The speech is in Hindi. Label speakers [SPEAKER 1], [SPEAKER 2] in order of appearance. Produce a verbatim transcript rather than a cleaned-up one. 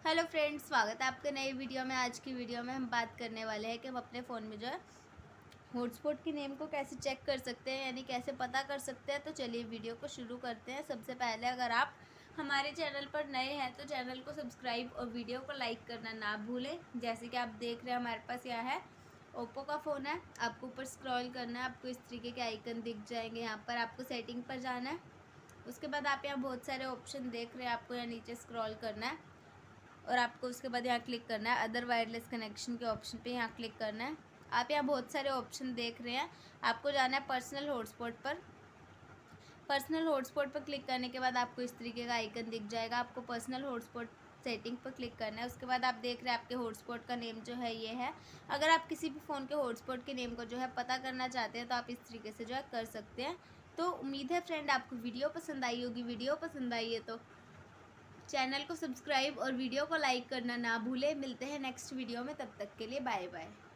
[SPEAKER 1] हेलो फ्रेंड्स, स्वागत है आपके नई वीडियो में। आज की वीडियो में हम बात करने वाले हैं कि हम अपने फ़ोन में जो है हॉटस्पॉट की नेम को कैसे चेक कर सकते हैं, यानी कैसे पता कर सकते हैं। तो चलिए वीडियो को शुरू करते हैं। सबसे पहले अगर आप हमारे चैनल पर नए हैं तो चैनल को सब्सक्राइब और वीडियो को लाइक करना ना भूलें। जैसे कि आप देख रहे हैं हमारे पास यह है ओप्पो का फ़ोन है। आपको ऊपर स्क्रॉल करना है, आपको इस तरीके के आइकन दिख जाएंगे। यहाँ पर आपको सेटिंग पर जाना है। उसके बाद आप यहाँ बहुत सारे ऑप्शन देख रहे हैं, आपको यहाँ नीचे स्क्रॉल करना है और आपको उसके बाद यहाँ क्लिक करना है अदर वायरलेस कनेक्शन के ऑप्शन पे यहाँ क्लिक करना है। आप यहाँ बहुत सारे ऑप्शन देख रहे हैं, आपको जाना है पर्सनल हॉटस्पॉट पर। पर्सनल हॉटस्पॉट पर क्लिक करने के बाद आपको इस तरीके का आइकन दिख जाएगा। आपको पर्सनल हॉटस्पॉट सेटिंग पर क्लिक करना है। उसके बाद आप देख रहे हैं आपके हॉटस्पॉट का नेम जो है ये है। अगर आप किसी भी फ़ोन के हॉटस्पॉट के नेम को जो है पता करना चाहते हैं तो आप इस तरीके से जो है कर सकते हैं। तो उम्मीद है फ्रेंड आपको वीडियो पसंद आई होगी। वीडियो पसंद आई है तो चैनल को सब्सक्राइब और वीडियो को लाइक करना ना भूलें। मिलते हैं नेक्स्ट वीडियो में, तब तक के लिए बाय बाय।